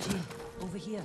Over here.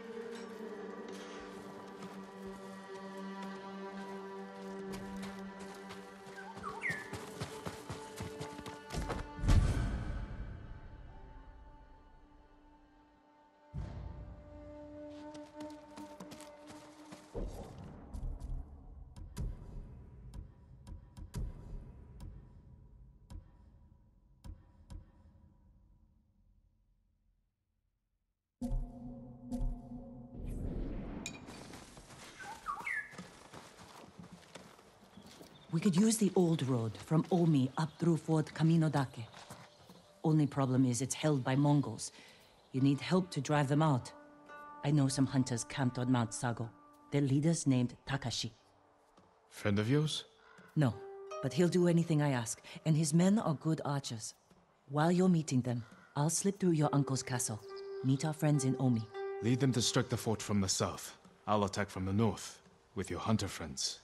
We could use the old road from Omi up through Fort Camino Dake. Only problem is it's held by Mongols. You need help to drive them out. I know some hunters camped on Mount Sago. Their leader's named Takashi. Friend of yours? No, but he'll do anything I ask, and his men are good archers. While you're meeting them, I'll slip through your uncle's castle. Meet our friends in Omi. Lead them to strike the fort from the south. I'll attack from the north, with your hunter friends.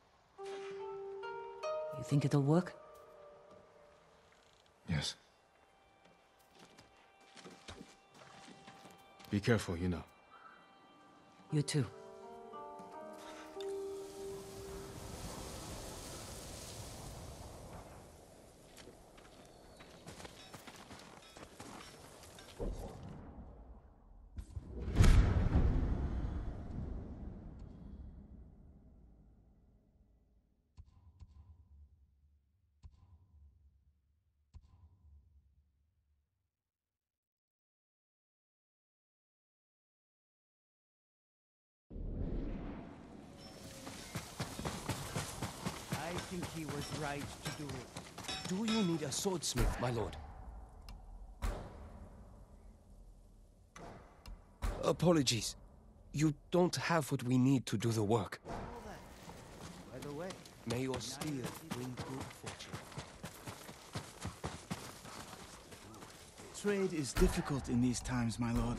You think it'll work? Yes. Be careful, you know. You too. I think he was right to do it. Do you need a swordsmith, my lord? Apologies. You don't have what we need to do the work. By the way, may your steel bring good fortune. Trade is difficult in these times, my lord.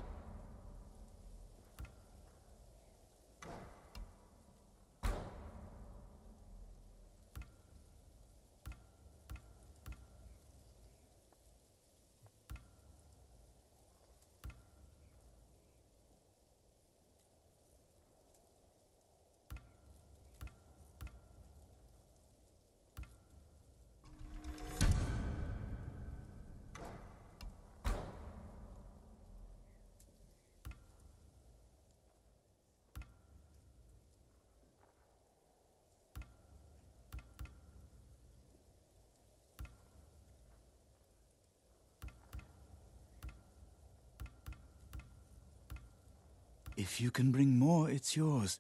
If you can bring more, it's yours.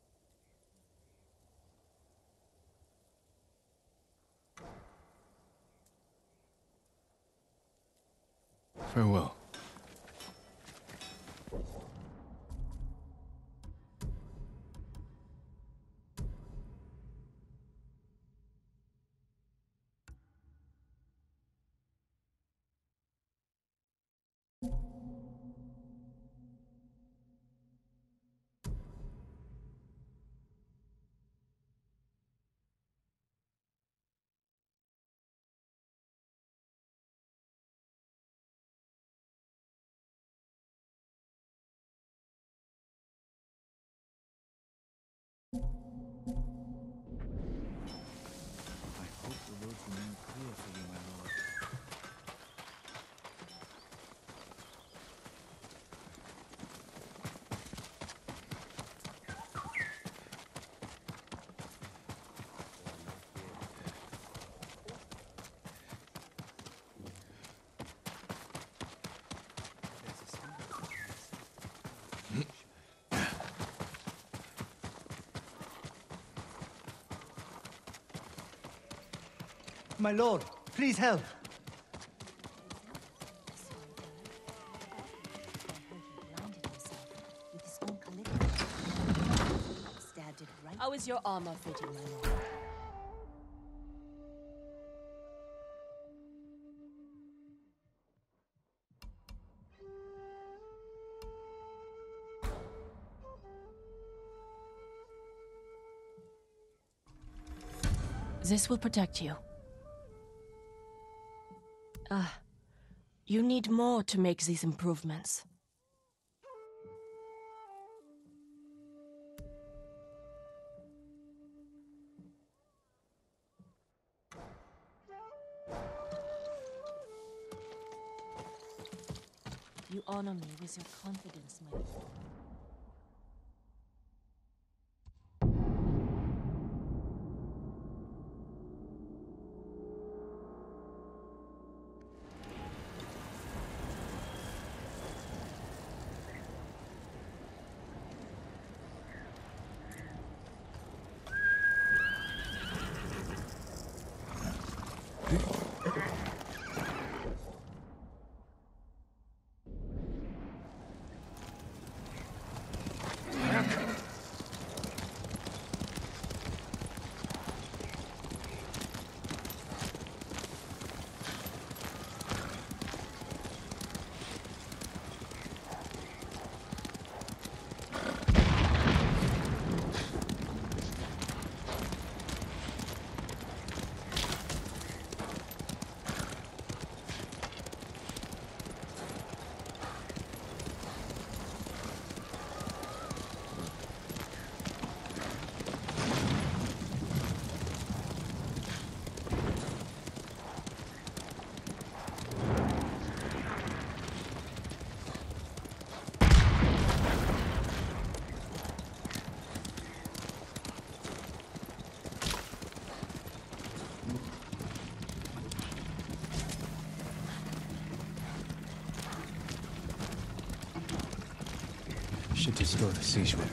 Farewell. I hope the roads remain clear for you, my lord. My lord, please help. How is your armor fitting, my lord? This will protect you. You need more to make these improvements. You honor me with your confidence, my lord. Should destroy the siege weapon.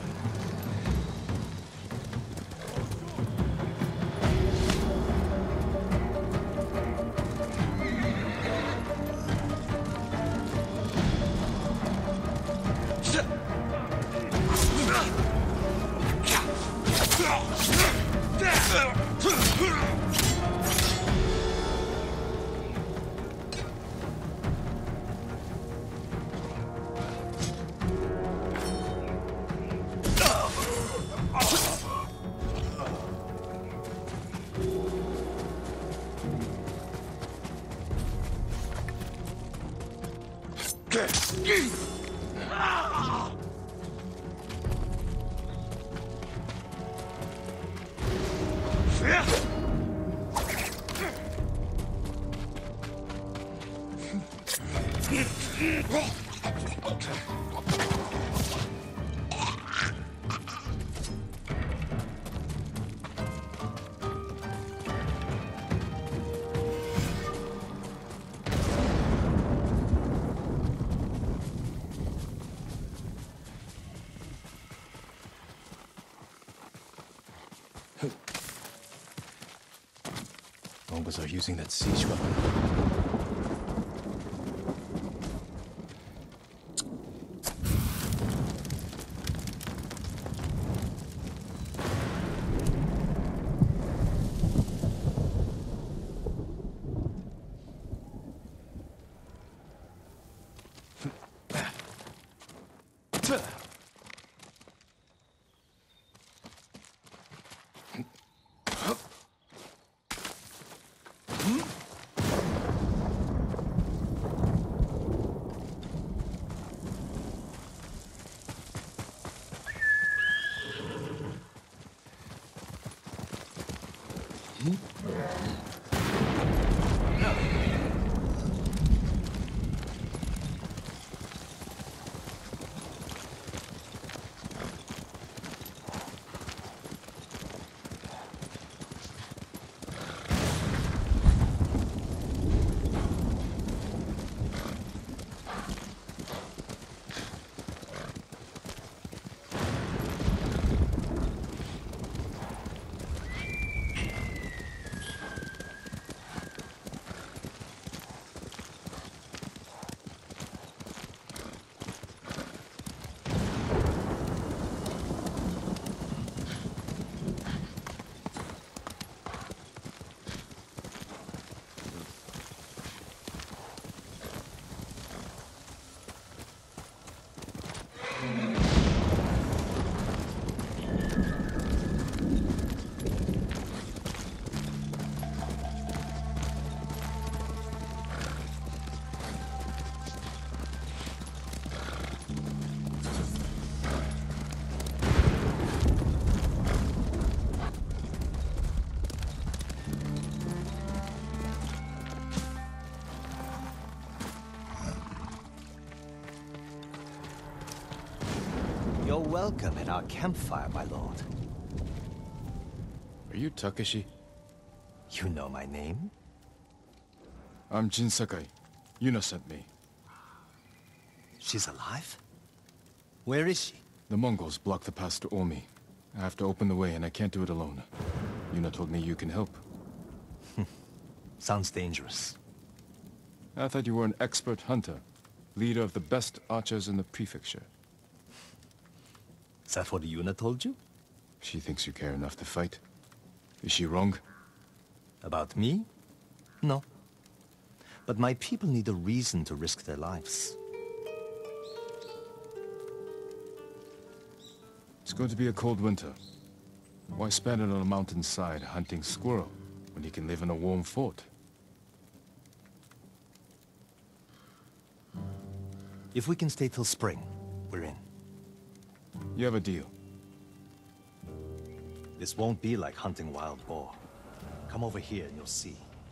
Mongols are using that siege weapon. You're welcome at our campfire, my lord. Are you Takeshi? You know my name? I'm Jin Sakai. Yuna sent me. She's alive? Where is she? The Mongols blocked the pass to Omi. I have to open the way, and I can't do it alone. Yuna told me you can help. Sounds dangerous. I thought you were an expert hunter. Leader of the best archers in the prefecture. Is that what Yuna told you? She thinks you care enough to fight. Is she wrong? About me? No. But my people need a reason to risk their lives. It's going to be a cold winter. Why spend it on a mountainside hunting squirrel when you can live in a warm fort? If we can stay till spring, we're in. You have a deal. This won't be like hunting wild boar. Come over here and you'll see.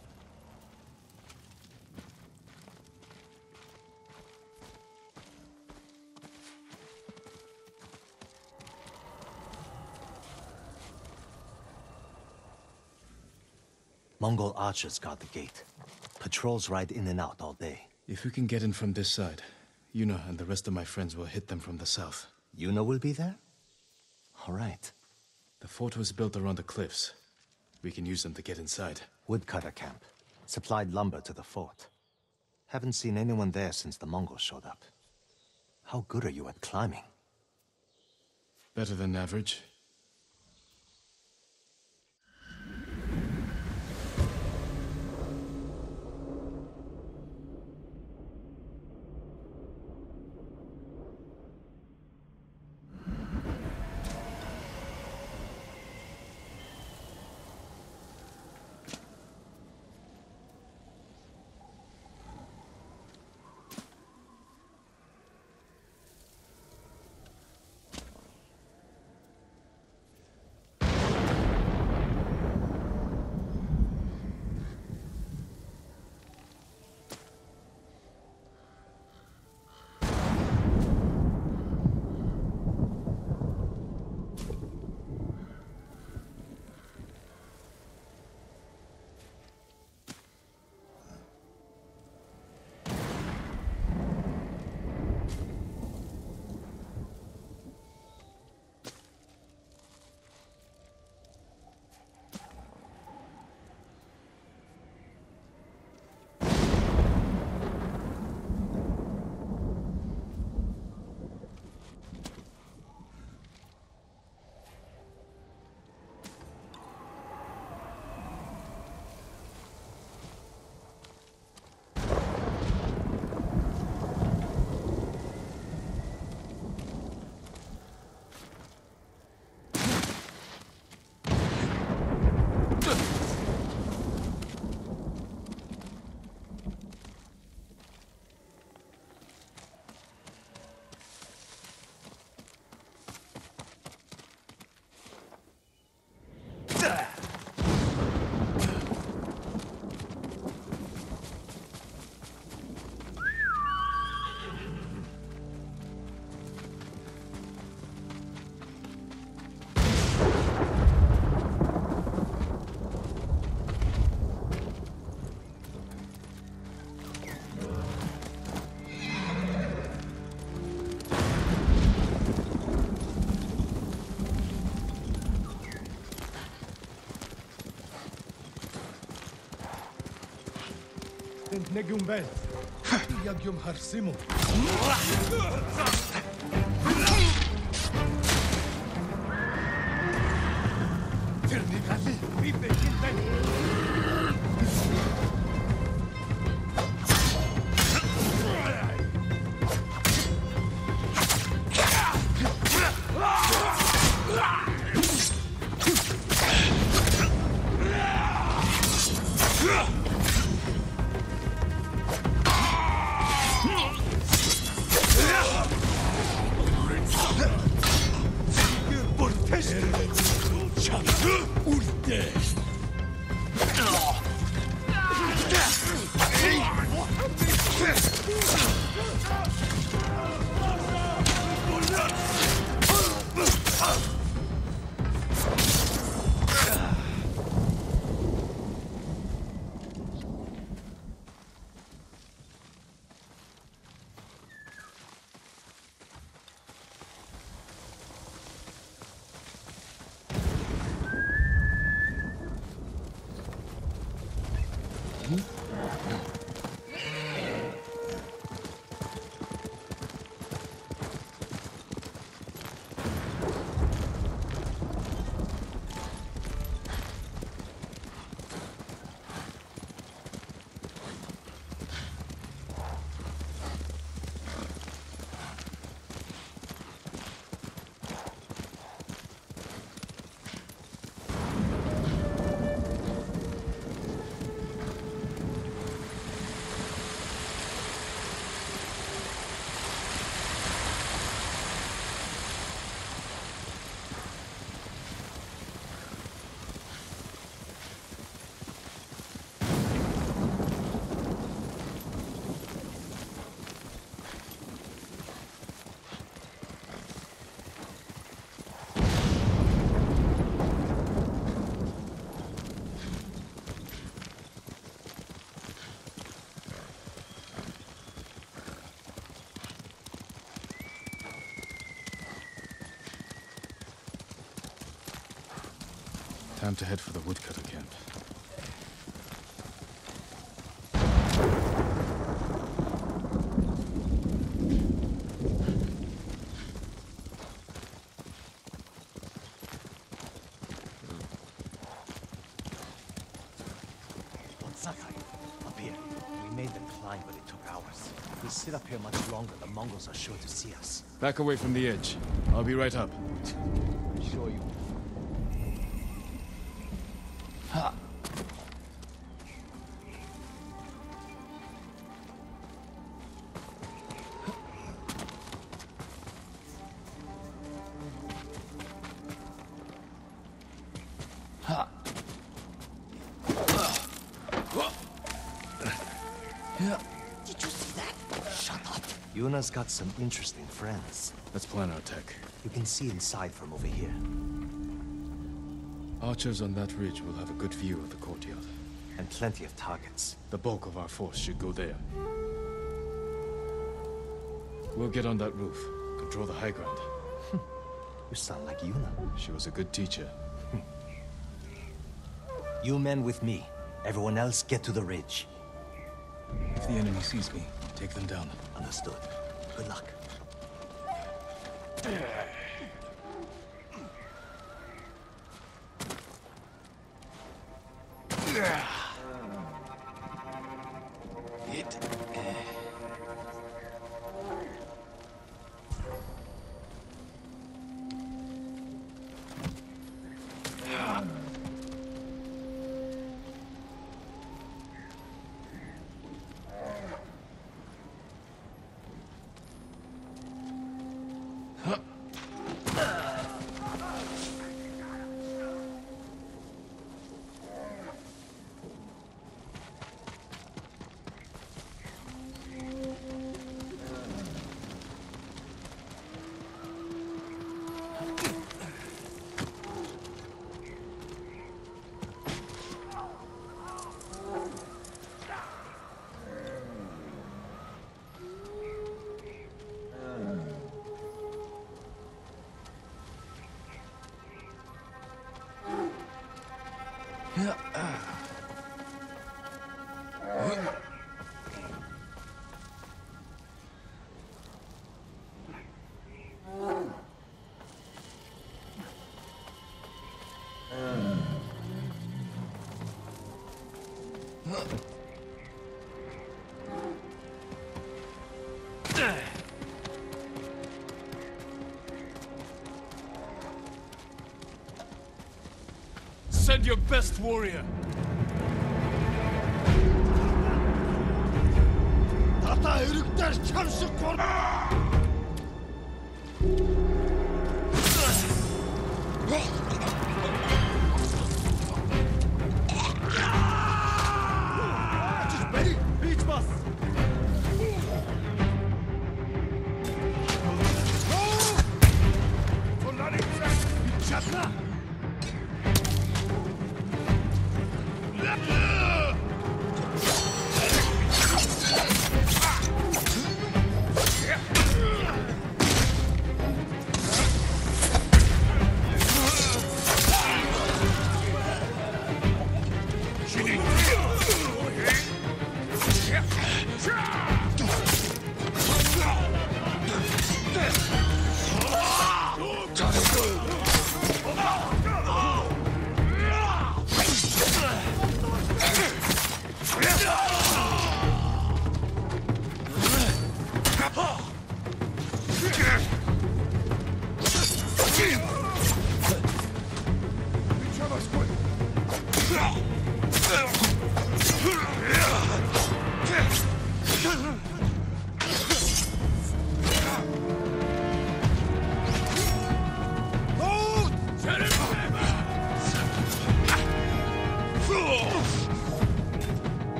Mongol archers guard the gate. Patrols ride in and out all day. If we can get in from this side, Yuna and the rest of my friends will hit them from the south. Yuna will be there? All right. The fort was built around the cliffs. We can use them to get inside. Woodcutter camp. Supplied lumber to the fort. Haven't seen anyone there since the Mongols showed up. How good are you at climbing? Better than average. Negum belt. Yagyum harsimu. Tirnigali, vive Time to head for the woodcutter camp. Up here. We made the climb, but it took hours. If we sit up here much longer, the Mongols are sure to see us. Back away from the edge. I'll be right up. Sure you will. Did you see that? Shut up. Yuna's got some interesting friends. Let's plan our attack. You can see inside from over here. Archers on that ridge will have a good view of the courtyard. And plenty of targets. The bulk of our force should go there. We'll get on that roof, control the high ground. You sound like Yuna. She was a good teacher. You men with me. Everyone else get to the ridge. If the enemy sees me, take them down. Understood. Good luck. Send your best warrior! Tata örükler çarşı kor...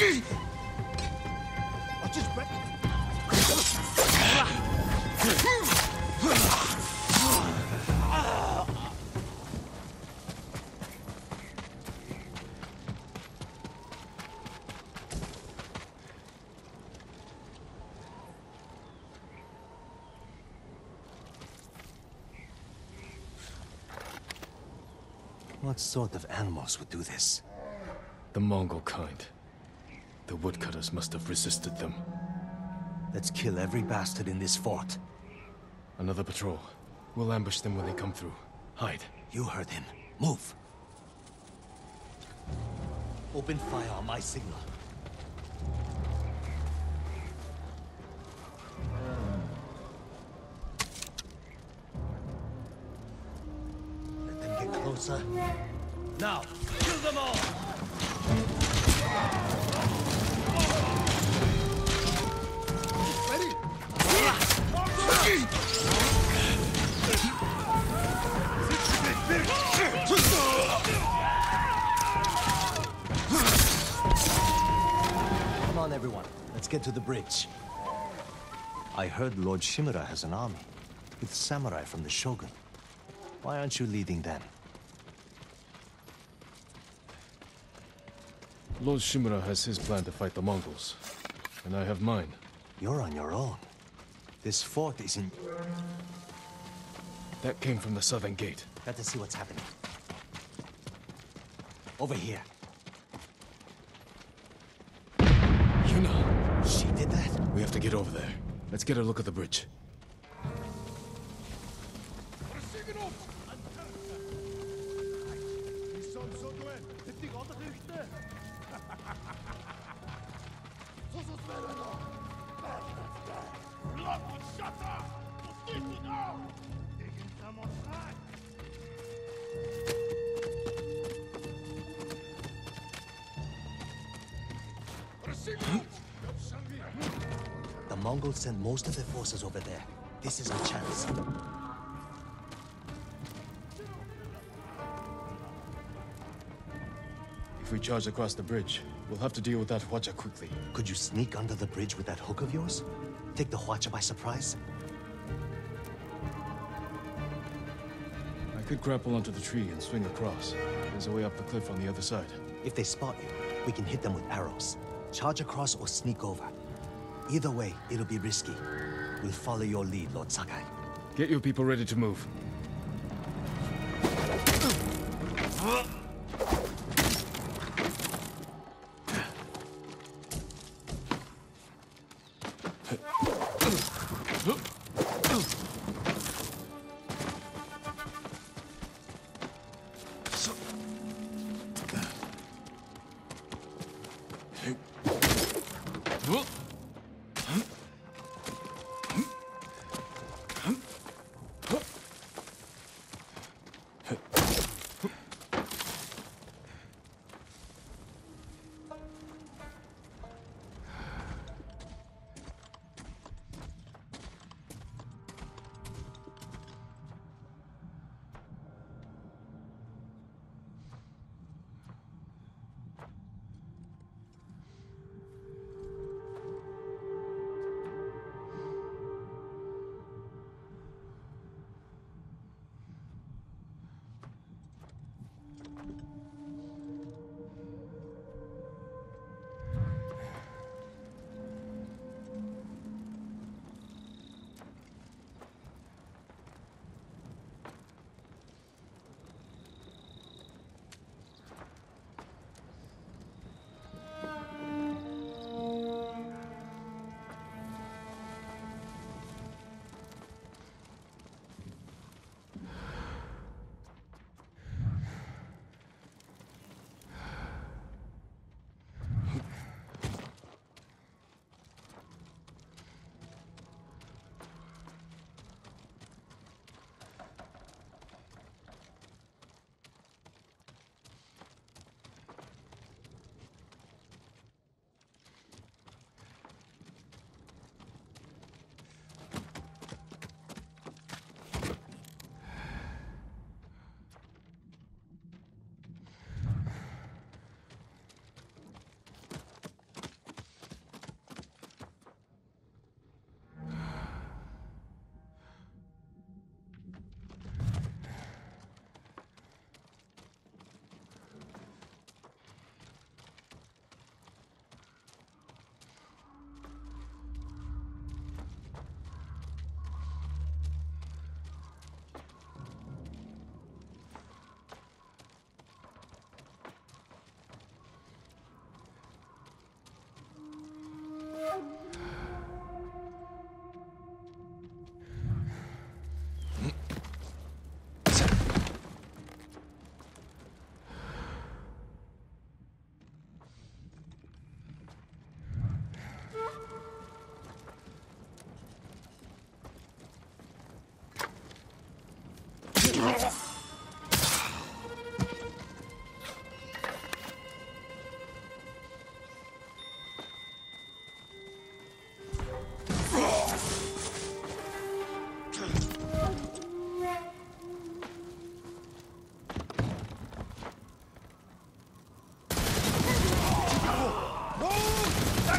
What sort of animals would do this? The Mongol kind. The woodcutters must have resisted them. Let's kill every bastard in this fort. Another patrol. We'll ambush them when they come through. Hide. You heard him. Move. Open fire on my signal. Let them get closer. Now, kill them all! Come on, everyone. Let's get to the bridge. I heard Lord Shimura has an army, with samurai from the Shogun. Why aren't you leading them? Lord Shimura has his plan to fight the Mongols. And I have mine. You're on your own. This fort isn't... That came from the southern gate. Got to see what's happening. Over here. Yuna! She did that? We have to get over there. Let's get a look at the bridge. The Mongols sent most of their forces over there. This is our chance. If we charge across the bridge, we'll have to deal with that Hwacha quickly. Could you sneak under the bridge with that hook of yours? Take the Hwacha by surprise? I could grapple onto the tree and swing across. There's a way up the cliff on the other side. If they spot you, we can hit them with arrows. Charge across or sneak over. Either way, it'll be risky. We'll follow your lead, Lord Sakai. Get your people ready to move.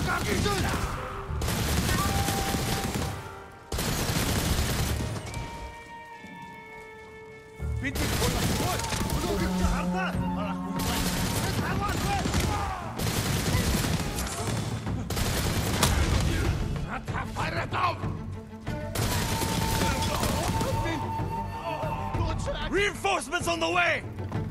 Reinforcements on the way!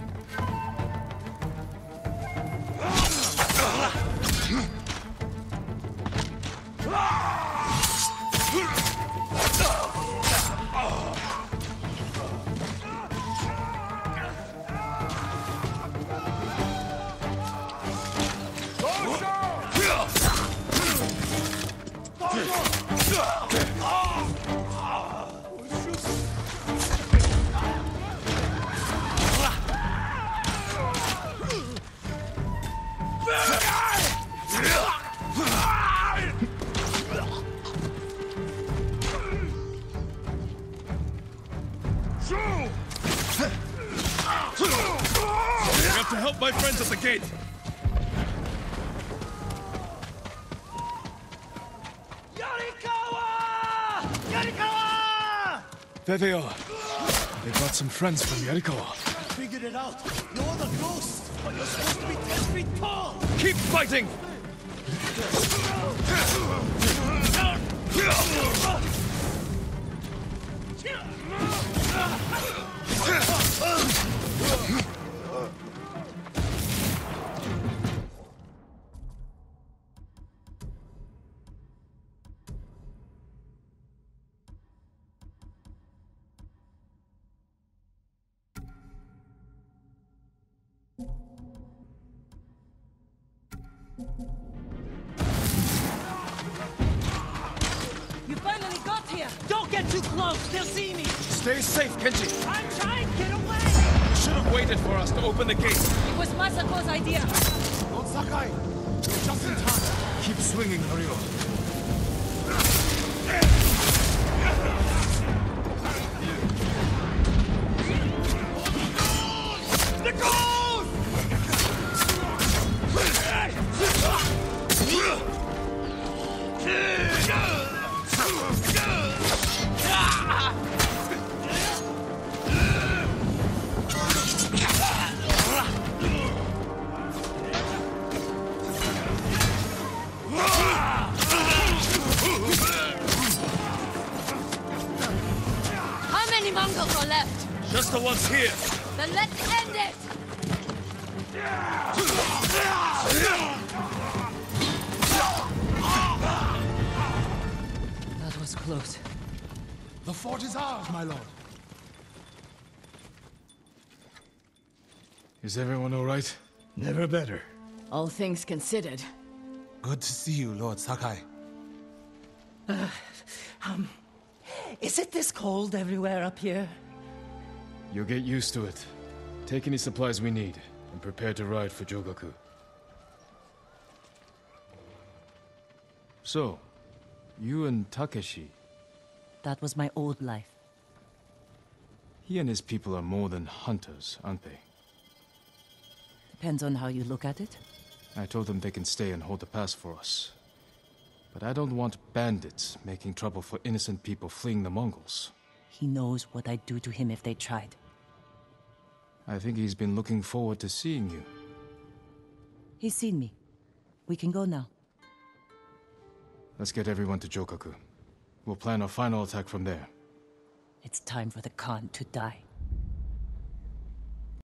I have to help my friends at the gate! There they are. They brought some friends from Yarikawa. Figured it out. You're the ghost, but you're supposed to be 10 feet tall. Keep fighting! You finally got here! Don't get too close! They'll see me! Stay safe, Kenji! I'm trying! Get away! You should have waited for us to open the gate! It was Masako's idea! Lord Sakai, you're just in time. Keep swinging, Haruo. The ghost! How many Mongols are left? Just the ones here! Then let's end it! That was close. The fort is ours, my lord. Is everyone all right? Never better. All things considered. Good to see you, Lord Sakai. Is it this cold everywhere up here? You'll get used to it. Take any supplies we need, and prepare to ride for Jogaku. So, you and Takeshi, That was my old life. he and his people are more than hunters, aren't they? Depends on how you look at it. I told them they can stay and hold the pass for us. But I don't want bandits making trouble for innocent people fleeing the Mongols. He knows what I'd do to him if they tried. I think he's been looking forward to seeing you. He's seen me. We can go now. Let's get everyone to Jogaku. We'll plan our final attack from there. It's time for the Khan to die.